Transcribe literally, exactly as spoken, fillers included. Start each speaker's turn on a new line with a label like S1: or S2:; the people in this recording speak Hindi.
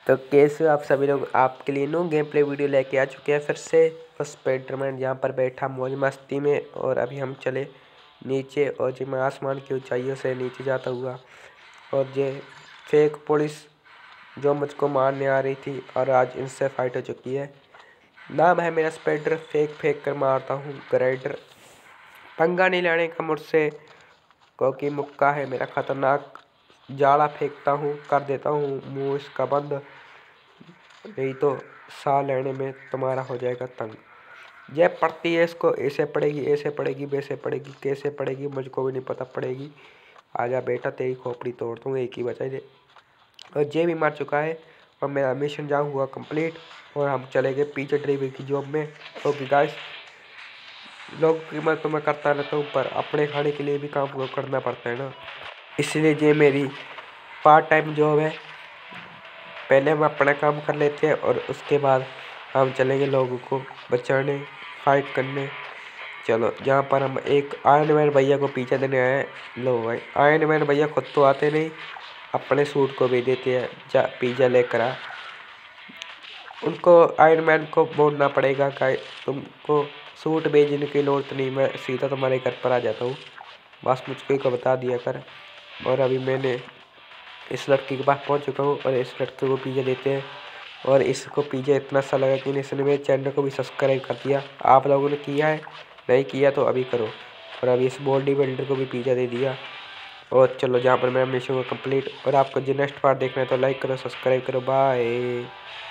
S1: तो कैसे आप सभी लोग आपके लिए नो गेम प्ले वीडियो लेके आ चुके हैं फिर से। स्पाइडरमैन यहाँ पर बैठा मौज मस्ती में, और अभी हम चले नीचे और जी मैं आसमान की ऊंचाइयों से नीचे जाता हुआ, और ये फेक पुलिस जो मुझको मारने आ रही थी और आज इनसे फाइट हो चुकी है। नाम है मेरा स्पाइडर, फेक फेंक कर मारता हूँ ग्राइडर। पंगा नहीं लेने का मुझसे, क्योंकि मुक्का है मेरा खतरनाक। जाड़ा फेंकता हूँ, कर देता हूँ मुँह इसका बंद, नहीं तो साह लेने में तुम्हारा हो जाएगा तंग। यह पढ़ती है, इसको ऐसे पढ़ेगी, ऐसे पढ़ेगी, वैसे पढ़ेगी, कैसे पढ़ेगी मुझको भी नहीं पता पड़ेगी। आजा बेटा तेरी खोपड़ी तोड़ दूँ, एक ही बचा दे। और ये भी मर चुका है और मेरा मिशन जा हुआ कंप्लीट, और हम चले गए पीछे ड्राइवर की जॉब में। ओके गाइस, लोग की मैं तो मैं करता रहता हूँ, पर अपने खाने के लिए भी काम करना पड़ता है ना, इसलिए ये मेरी पार्ट टाइम जॉब है। पहले हम अपना काम कर लेते हैं और उसके बाद हम चलेंगे लोगों को बचाने, फाइट करने। चलो, जहाँ पर हम एक आयरन मैन भैया को पीछे देने आए हैं। लो भाई, आयरन मैन भैया खुद तो आते नहीं, अपने सूट को भी देते हैं, जा पिज़्ज़ा लेकर आ। उनको आयरन मैन को बोलना पड़ेगा कि तुमको सूट भेजने की जरूरत नहीं, मैं सीधा तुम्हारे घर पर आ जाता हूँ, बस मुझको एक बता दिया कर। और अभी मैंने इस लड़की के पास पहुंच चुका हूँ और इस लड़के को पिज़्ज़ा देते हैं। और इसको पिज़्ज़ा इतना अच्छा लगा कि इसने मेरे चैनल को भी सब्सक्राइब कर दिया। आप लोगों ने किया है? नहीं किया तो अभी करो। और अभी इस बॉडी बिल्डर को भी पिज़्ज़ा दे दिया। और चलो, जहाँ पर मेरा मिशन हुआ कंप्लीट। और आपको जो नेक्स्ट पार्ट देखना है तो लाइक करो, सब्सक्राइब करो, बाय।